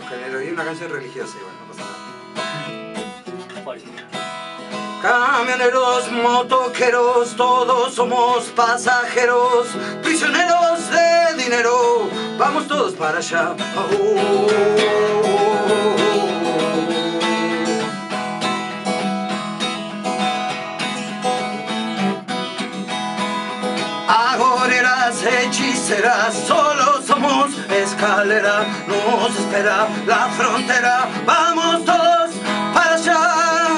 género y una canción religiosa igual, no pasa nada. ¿Cuál? Camioneros, motoqueros, todos somos pasajeros, prisioneros de dinero, vamos todos para allá. Agoreras, hechiceras, solo somos escalera, nos espera la frontera, vamos todos para allá.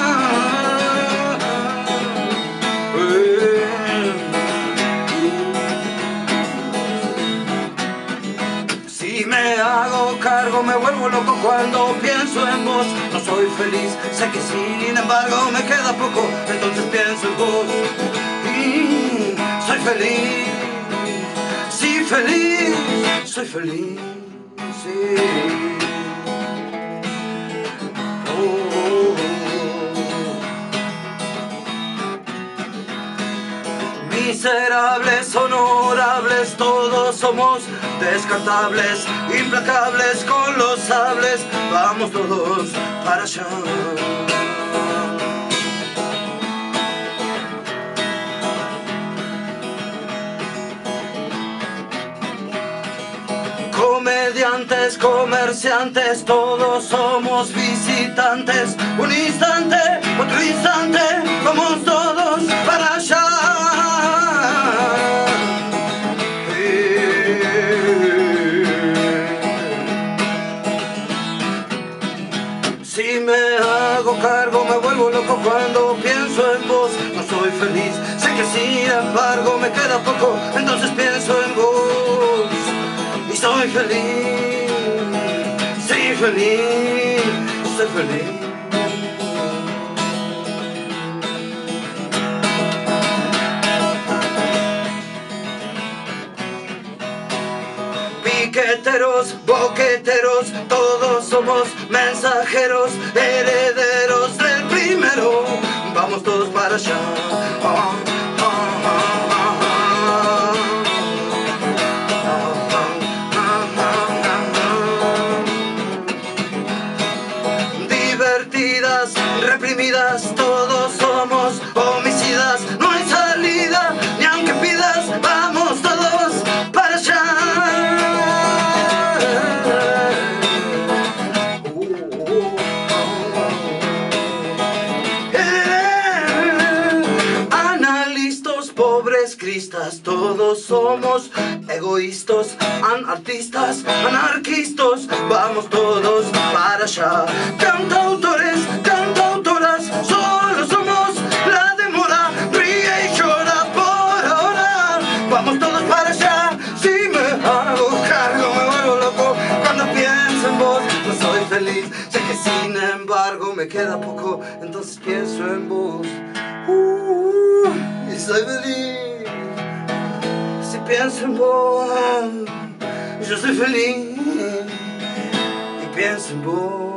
Si me hago cargo me vuelvo loco cuando pienso en vos. No soy feliz, sé que sin embargo me queda poco, entonces pienso en vos. Y soy feliz, sí feliz, soy feliz, sí. Miserables, honorables, todos somos descartables, implacables con los sables, vamos todos para allá. Comediantes, comerciantes, todos somos visitantes, un instante, otro instante, vamos todos para allá. Si me hago cargo me vuelvo loco cuando pienso en vos. No soy feliz, sé que sin embargo me queda poco, entonces pienso en vos. Y soy feliz, sí feliz, soy feliz. Piqueteros, boqueteros, todos somos mensajeros, herederos del primero, vamos todos para allá. Divertidas, reprimidas, todos somos homicidas, no hay salida, ni aunque pidas, vamos todos para allá. Analistas, pobres cristas, todos somos egoístas, artistas, anarquistas, vamos todos para allá. Cantautores, cantautoras, solo somos la demora, ríe y llora por ahora, vamos todos para allá. Si me hago cargo me vuelvo loco cuando pienso en vos. No soy feliz, sé que sin embargo me queda poco, entonces pienso en vos. Y soy feliz, si pienso en vos. Yo soy feliz y pienso en vos.